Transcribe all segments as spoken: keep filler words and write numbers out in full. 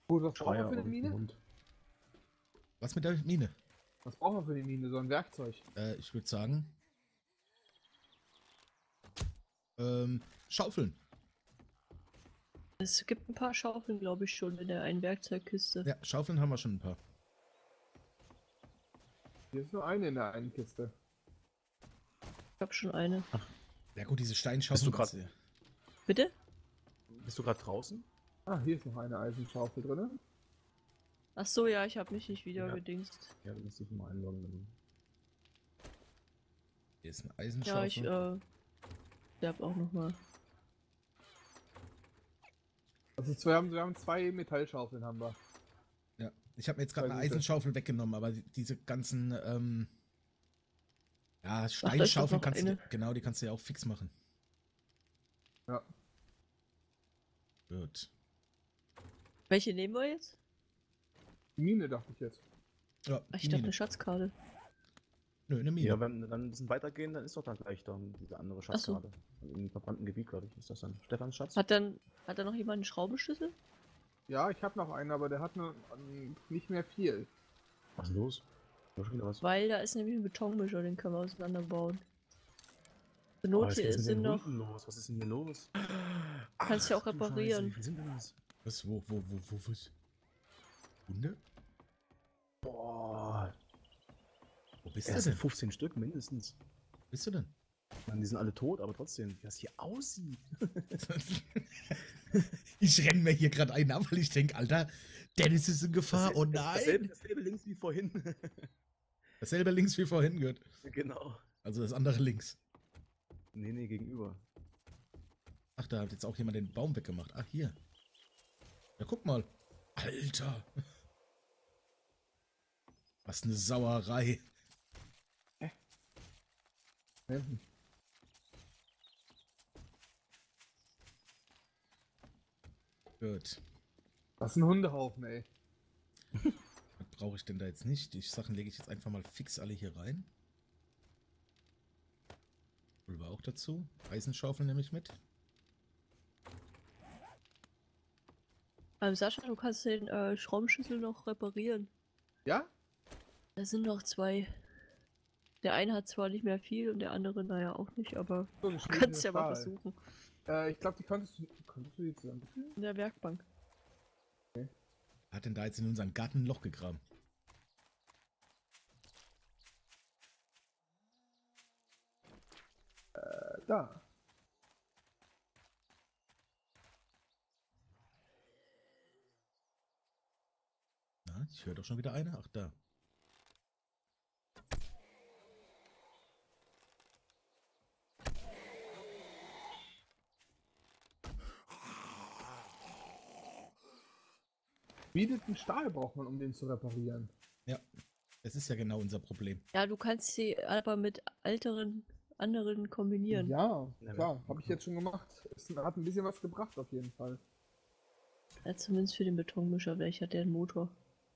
Gut, was brauchen wir Schreier für eine und Mine? Hund. Was mit der Mine? Was brauchen wir für eine Mine? So ein Werkzeug. Äh, ich würde sagen. Ähm, Schaufeln. Es gibt ein paar Schaufeln, glaube ich, schon in der einen Werkzeugkiste. Ja, Schaufeln haben wir schon ein paar. Hier ist nur eine in der einen Kiste. Ich habe schon eine. Ja gut, diese Steinschaufeln. Bist du grad- Bitte? Bist du gerade draußen? Ah, hier ist noch eine Eisenschaufel drin. Ach so, ja, ich habe mich nicht wieder Ja. gedingst. Ja, du musst dich mal einloggen. Hier ist eine Ja, Eisenschaufel. ich äh, sterb auch noch mal. Also wir haben, wir haben zwei Metallschaufeln haben wir. Ja, ich habe mir jetzt gerade Zwei eine gute. Eisenschaufel weggenommen, aber die- diese ganzen ähm, ja, da ist doch Steinschaufeln noch kannst du, eine. genau, die kannst du ja auch fix machen. Ja. Gut. Welche nehmen wir jetzt? Die Mine dachte ich jetzt. Ja, Ach, ich die dachte Mine. eine Schatzkarte. Nö, eine Mine. Ja, wenn wir dann ein bisschen weitergehen, dann ist doch da gleich dann diese andere Schatzkarte. Im verbrannten Gebiet, glaube ich, ist das dann. Stefans Schatz? Hat dann hat da noch jemand einen Schraubenschlüssel? Ja, ich habe noch einen, aber der hat nur ähm, nicht mehr viel. Was ist los? Da schon wieder was? Weil da ist nämlich ein Betonmischer, den können wir auseinanderbauen. Zur Oh, Not was hier ist denn sind mit den noch. Hunden los? Was ist denn hier los? Kannst ja auch Ach, du reparieren. Scheiße, wie viel sind denn das? Was, wo, wo, wo, wo, was? Hunde? Boah, Wo bist das du sind denn? fünfzehn Stück mindestens. Wo bist du denn? Mann, die sind alle tot, aber trotzdem, wie das hier aussieht. Ich renn mir hier gerade einen ab, weil ich denke, Alter, Dennis ist in Gefahr. Oh Dasselbe, nein! dasselbe links wie vorhin. Dasselbe links wie vorhin gehört. Genau. Also das andere links. Nee, nee, gegenüber. Ach, da hat jetzt auch jemand den Baum weggemacht. Ach, hier. Ja, guck mal. Alter. Was eine Sauerei. Hinten. Gut. Was ein Hundehaufen, ey. Was brauche ich denn da jetzt nicht? Die Sachen lege ich jetzt einfach mal fix alle hier rein. Pulver auch dazu. Eisenschaufel nehme ich mit. Ähm, Sascha, du kannst den äh, Schraubenschlüssel noch reparieren. Ja? Da sind noch zwei. Der eine hat zwar nicht mehr viel und der andere, naja, auch nicht, aber So ein du kannst ja mal Stahl. versuchen. Äh, ich glaube, die konntest du. Konntest du die zusammenfügen? In der Werkbank. Wer hat denn da jetzt in unseren Garten ein Loch gegraben? Äh, da. Na, ich höre doch schon wieder eine. Ach, da. Bietet Stahl braucht man, um den zu reparieren. Ja, das ist ja genau unser Problem. Ja, du kannst sie aber mit älteren anderen kombinieren. Ja, Ja, klar, ja. habe ich jetzt schon gemacht. Es hat ein bisschen was gebracht auf jeden Fall. Ja, zumindest für den Betonmischer, vielleicht hat der einen Motor.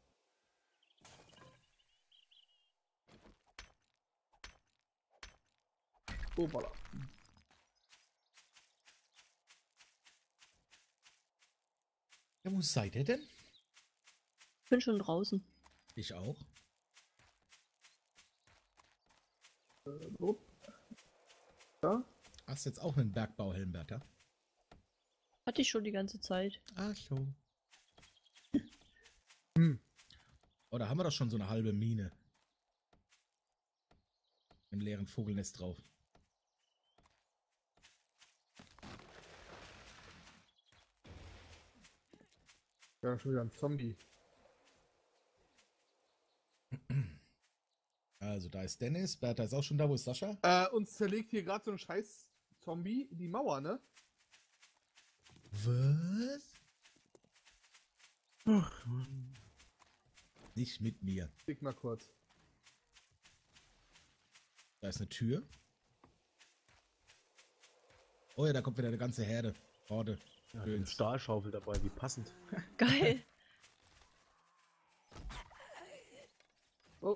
Oh, voilà. Ja, wo seid ihr denn? Ich bin schon draußen. Ich auch. Upp. Ja? Hast jetzt auch einen Bergbauhelm, Bertha? Hatte ich schon die ganze Zeit. Ach so. Hm. Oh, da haben wir doch schon so eine halbe Mine. Im leeren Vogelnest drauf. Ja, schon wieder ein Zombie. Also, da ist Dennis. Bertha ist auch schon da. Wo ist Sascha? Äh, uns zerlegt hier gerade so ein scheiß Zombie die Mauer, ne? Was? Ach, Mann. Nicht mit mir. Klick mal kurz. Da ist eine Tür. Oh ja, da kommt wieder eine ganze Herde. Horde. Ja, eine Stahlschaufel dabei, wie passend. Geil. Oh.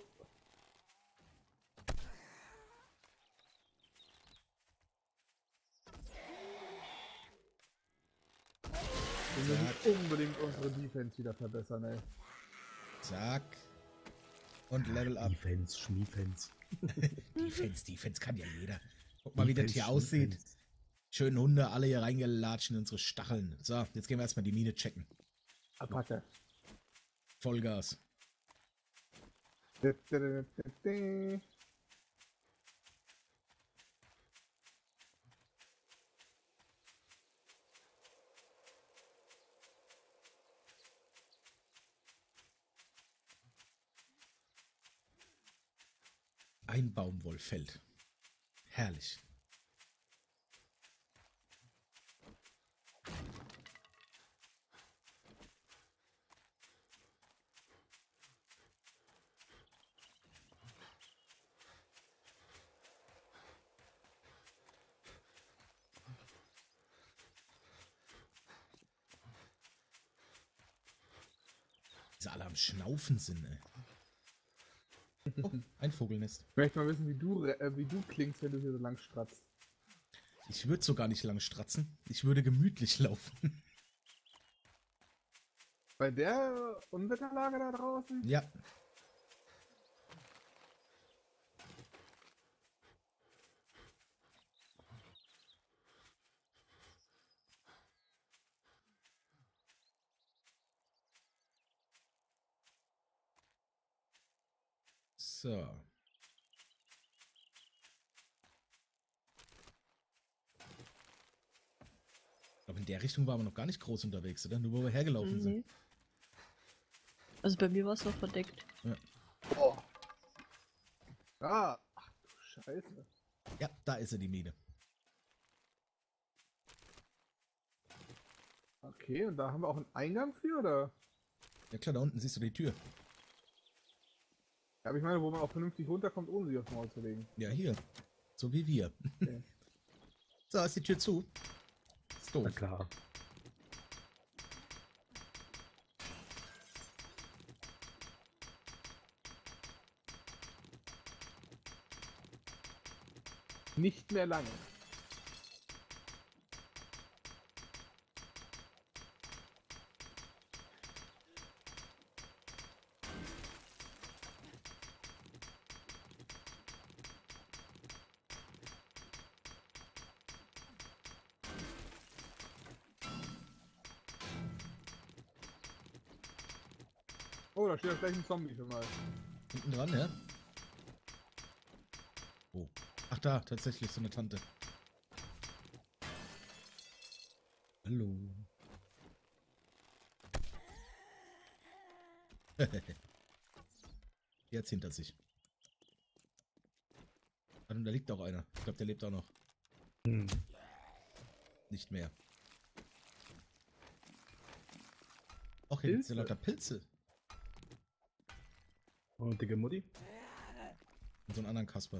Zack. unbedingt unsere Defense wieder verbessern, ey. Zack. Und Level up. Defense, Schmiefense. Defense, Defense kann ja jeder. Guck mal, wie das Defense, hier aussieht. Schmiefense. Schönen Hunde, alle hier reingelatscht in unsere Stacheln. So, jetzt gehen wir erstmal die Mine checken. Attacke. Vollgas. Da, da, da, da, da. Ein Baumwollfeld. Herrlich. Diese alle am Schnaufen sind, ey. Oh, ein Vogelnest. Ich möchte mal wissen, wie du, re- äh, wie du klingst, wenn du hier so lang stratzt. Ich würde sogar nicht lang stratzen. Ich würde gemütlich laufen. Bei der Unwetterlage da draußen? Ja. So. Ich glaube, in der Richtung waren wir noch gar nicht groß unterwegs, oder? Nur wo wir hergelaufen Nee. sind. Also bei mir war es noch verdeckt. Oh. Ah, ach du Scheiße. Ja, da ist sie, die Mine. Okay, und da haben wir auch einen Eingang für, oder? Ja klar, da unten siehst du die Tür. Ja, aber ich meine, wo man auch vernünftig runterkommt, ohne sich aufs Maul zu legen. Ja, hier. So wie wir. Okay. So, ist die Tür zu. Ist Na doof. klar. Nicht mehr lange. Oh, da steht jetzt gleich ein Zombie schon mal. Hinten dran, ja? Oh. Ach da, tatsächlich so eine Tante. Hallo. Die hat's hinter sich. Und da liegt auch einer. Ich glaube, der lebt auch noch. Hm. Nicht mehr. Auch hier gibt's ja Pilze. lauter Pilze. Und dicke Mutti? Und so einen anderen Kasper.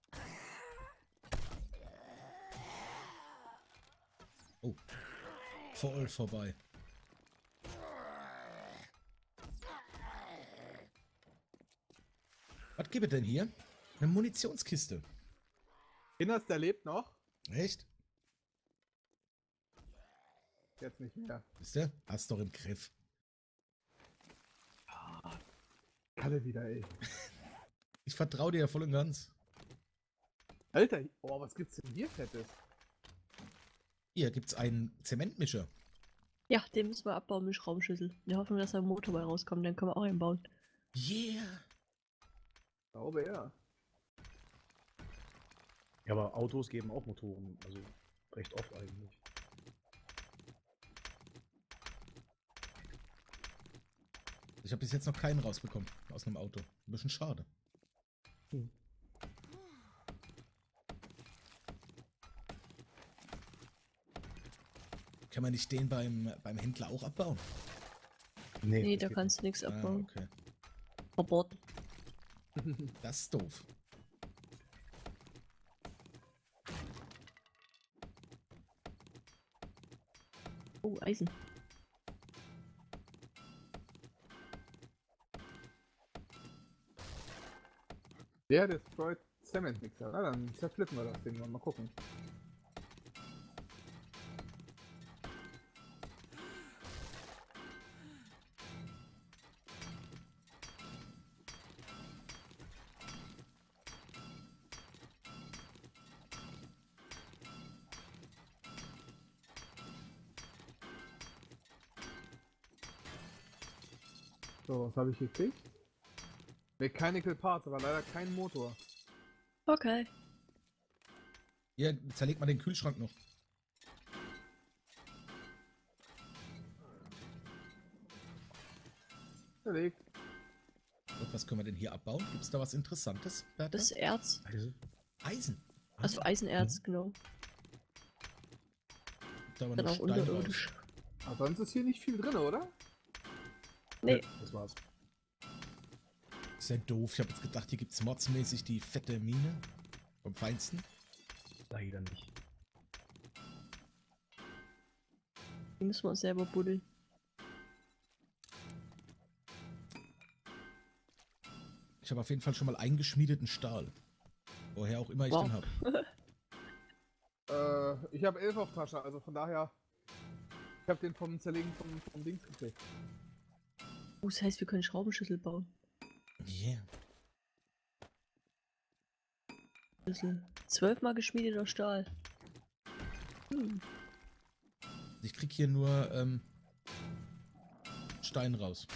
Oh. Voll vorbei. Was gibt es denn hier? Eine Munitionskiste. Kinders, der lebt noch. Echt? Jetzt nicht mehr. Wisst ihr? Hast doch im Griff. Kalle wieder, ey. Ich vertraue dir ja voll und ganz. Alter, oh, was gibt's denn hier Fettes? Hier gibt's einen Zementmischer. Ja, den müssen wir abbauen mit Schraubenschlüssel. In der Hoffnung, dass da ein Motor bei rauskommt, dann können wir auch einbauen. Yeah! Glaube ja. Ja, aber Autos geben auch Motoren. Also recht oft eigentlich. Ich habe bis jetzt noch keinen rausbekommen aus einem Auto. Ein bisschen schade. Hm. Kann man nicht den beim, beim Händler auch abbauen? Nee, das da geht kannst du nichts Ah, abbauen. okay. Verboten. Das ist doof. Oh, Eisen. Der destroyed Cement Mixer. Na, dann zerflippen wir das Ding mal. Mal gucken. So, was habe ich gekriegt? Mechanical Parts, aber leider kein Motor. Okay. Hier, zerlegt mal den Kühlschrank noch. Verlegt. Und was können wir denn hier abbauen? Gibt es da was Interessantes, Bertha? Das ist Erz. Also, Eisen. Also Ah, Eisenerz, genau. gibt da aber Dann nur auch Stein raus. unterirdisch. Aber sonst ist hier nicht viel drin, oder? Nee. das war's. Ist ja doof. Ich habe jetzt gedacht, hier gibt es modsmäßig die fette Mine. Vom Feinsten. Leider nicht. Die müssen wir uns selber buddeln. Ich habe auf jeden Fall schon mal eingeschmiedeten Stahl. Woher auch immer ich Wow. den habe. Äh, ich habe elf auf Tasche, also von daher. Ich habe den vom Zerlegen vom, vom Dings gekriegt. Oh, das heißt, wir können Schraubenschlüssel bauen. Yeah. Schlüssel. Zwölfmal geschmiedeter Stahl. Hm. Ich krieg hier nur ähm, Stein raus.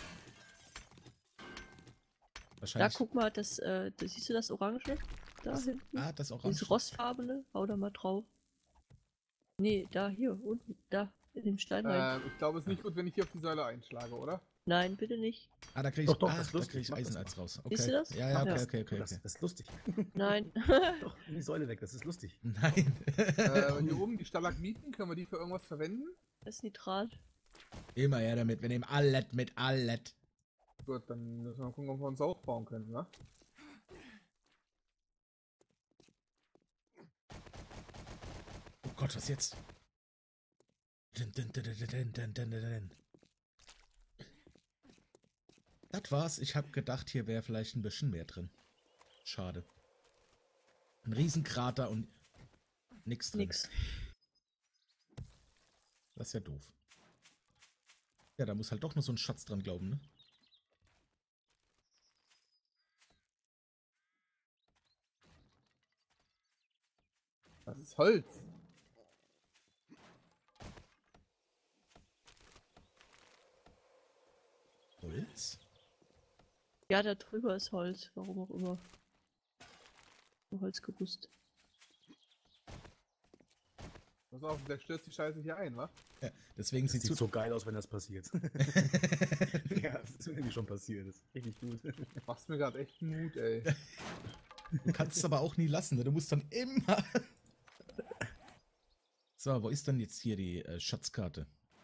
Da Wahrscheinlich. guck mal, das, äh, das, siehst du das Orange? Da das, hinten? ah, das Orange. Dieses rostfarbene? Hau da mal drauf. Nee, da, hier, unten, da, in dem Stein rein. Ähm, ich glaube, es ist nicht gut, wenn ich hier auf die Säule einschlage, oder? Nein, bitte nicht. Ah, da krieg ich, Doch, doch, ah, das ist da lustig. krieg ich Mach das Eisenerz raus. Okay. Siehst du das? Ja, ja, Mach okay, das. okay, okay, Das, okay. das ist lustig. Nein. Doch, nimm die Säule weg, das ist lustig. Nein. Äh, hier oben die Stalagmiten, können wir die für irgendwas verwenden? Das ist Nitrat. Immer her damit. Wir nehmen alles mit alles. Gut, dann müssen wir mal gucken, ob wir uns auch bauen können, ne? Oh Gott, was jetzt? Dun, dun, dun, dun, dun, dun, dun, dun, dun. Das war's. Ich habe gedacht, hier wäre vielleicht ein bisschen mehr drin. Schade. Ein Riesenkrater und nix drin. Nix. Das ist ja doof. Ja, da muss halt doch nur so ein Schatz dran glauben, ne? Das ist Holz. Holz? Ja, da drüber ist Holz, warum auch immer. Ein Holzgerüst. Pass auf, der stürzt die Scheiße hier ein, wa? Ja, deswegen Das sieht sieht so. so geil aus, wenn das passiert. Ja, das ist irgendwie schon passiert. Das ist richtig gut. Machst mir gerade echt Mut, ey. Du kannst es aber auch nie lassen, ne? Du musst dann immer. So, wo ist denn jetzt hier die äh, Schatzkarte?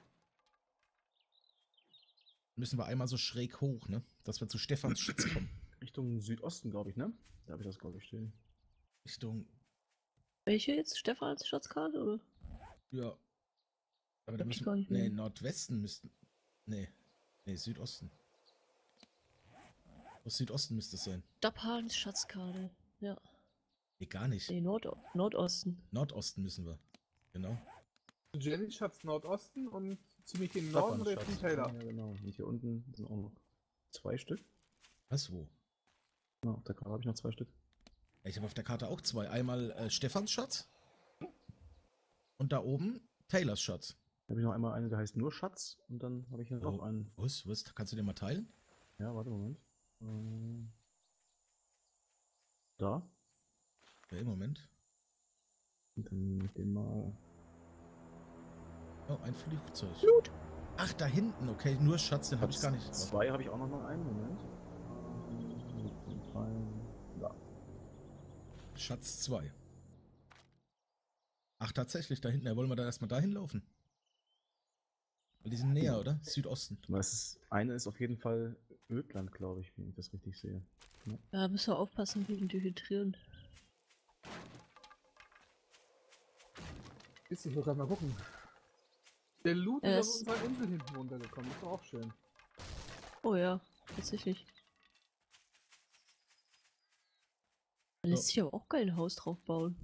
Müssen wir einmal so schräg hoch, ne? Dass wir zu Stefans Schatz kommen. Richtung Südosten, glaube ich, ne? Da habe ich das, glaube ich, stehen. Richtung. Welche jetzt? Stefans Schatzkarte, oder? Ja. Aber da Hab ich müssen gar nicht Nee, mehr. Nordwesten müssten. Nee. Nee, Südosten. Aus Südosten müsste es sein. Dapans Schatzkarte. Ja. Nee, gar nicht. Nee, Nord Nordosten. Nordosten müssen wir. Genau. Jenny Schatz Nordosten und ziemlich den Norden oder Schatz. den Taylor. Ja, genau. Und hier unten sind auch noch zwei Stück. Was, wo? Ja, auf der Karte habe ich noch zwei Stück. Ja, ich habe auf der Karte auch zwei. Einmal äh, Stefans Schatz. Und da oben Taylors Schatz. Da habe ich noch einmal einen, der heißt nur Schatz. Und dann habe ich hier noch Oh, einen. was, was? Kannst du den mal teilen? Ja, warte, Moment. Ähm, Da. Ja, im Moment. Und dann mit dem mal. Oh, ein Flugzeug. Blut. Ach, da hinten. Okay, nur Schatz, den habe ich gar nicht. Zwei habe ich auch noch mal einen. Moment. Mit dem Pfeil. Ja. Schatz zwei. Ach, tatsächlich, da hinten. Ja, wollen wir da erstmal dahin laufen? Weil die sind näher, oder? Südosten. Das ist, eine ist auf jeden Fall Ödland, glaube ich, wenn ich das richtig sehe. Ja, müssen wir aufpassen wegen Dehydrieren. Ist, ich will gerade mal gucken. Der Loot Ja, ist das- auf unserer Insel hinten runtergekommen. Ist doch auch schön. Oh ja, tatsächlich. Da lässt sich aber auch geil ein Haus drauf bauen.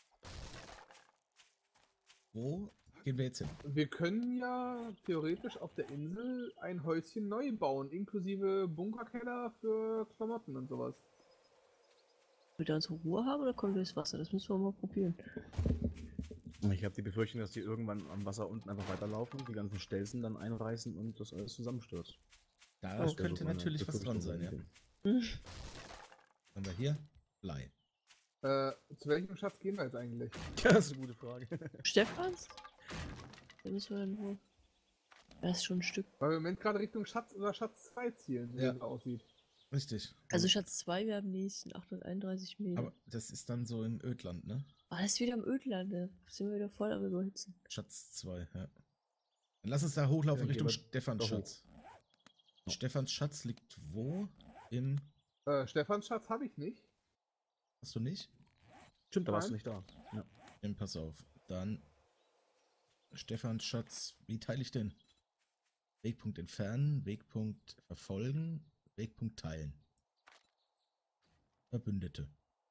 Wo gehen wir jetzt hin? Wir können ja theoretisch auf der Insel ein Häuschen neu bauen, inklusive Bunkerkeller für Klamotten und sowas. Will wir unsere Ruhe haben oder kommen wir ins Wasser? Das müssen wir mal probieren. Ich habe die Befürchtung, dass die irgendwann am Wasser unten einfach weiterlaufen, die ganzen Stelzen dann einreißen und das alles zusammenstürzt. Da Das wär könnte so meine natürlich was dran Befürchtung sein, ja. gewesen. Haben wir hier? Blei. Äh, zu welchem Schatz gehen wir jetzt eigentlich? Ja, das ist eine gute Frage. Stefans? Da müssen wir dann wohl. Das ist schon ein Stück. Weil wir im Moment gerade Richtung Schatz oder Schatz zwei zielen, wie Ja. es aussieht. Richtig. Also Schatz zwei wäre am nächsten, achthunderteinunddreißig Meter. Aber das ist dann so im Ödland, ne? Ah, das ist wieder am Ödland, da sind wir wieder voll am Überhitzen. Schatz zwei, ja. Dann lass uns da hochlaufen Ja, Richtung gehen wir Stefans doch hoch. Schatz. Stefans Schatz liegt wo? Im. Äh, Stefans Schatz habe ich nicht. Hast du nicht? Stimmt, da warst du Nein. nicht da. Ja. Dann pass auf. Dann. Stefans Schatz. Wie teile ich den? Wegpunkt entfernen, Wegpunkt verfolgen, Wegpunkt teilen. Verbündete.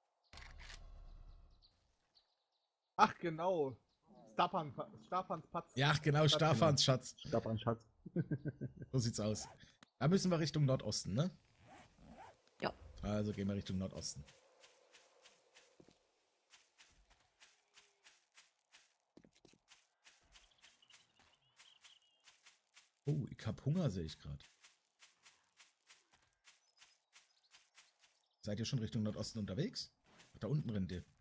Ach, genau. Stapan, Stafans Patz. Ja, genau, Stefans Schatz. Stefan Schatz. So sieht's aus. Da müssen wir Richtung Nordosten, ne? Ja. Also gehen wir Richtung Nordosten. Oh, ich hab Hunger, sehe ich gerade. Seid ihr schon Richtung Nordosten unterwegs? Ach, da unten rennt ihr.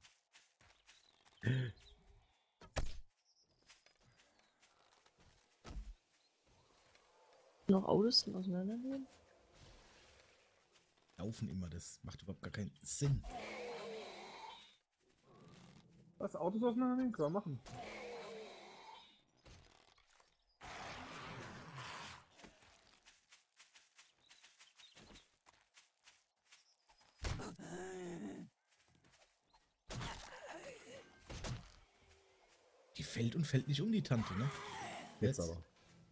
Noch Autos zum Auseinandernehmen? Laufen immer, das macht überhaupt gar keinen Sinn. Was, Autos auseinandernehmen? Können wir machen. Die fällt und fällt nicht um, die Tante, ne? Jetzt aber.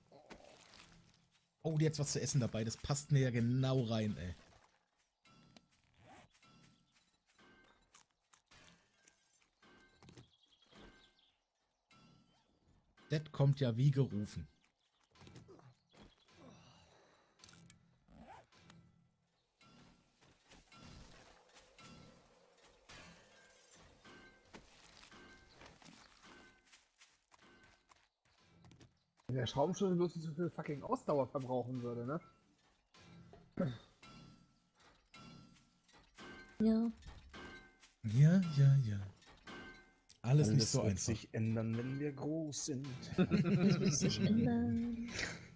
Oh, die hat was zu essen dabei. Das passt mir ja genau rein, ey. Das kommt ja wie gerufen. Wenn der Schraubenschlüssel bloß nicht so viel fucking Ausdauer verbrauchen würde, ne? Ja. Ja, ja, ja. Alles, Alles nicht so wird einfach. sich ändern, wenn wir groß sind. Das wird sich ändern.